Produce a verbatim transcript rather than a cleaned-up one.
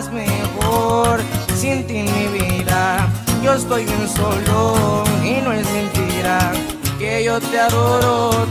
estás mejor sin ti en mi vida. Yo estoy bien solo y no es mentira que yo te adoro.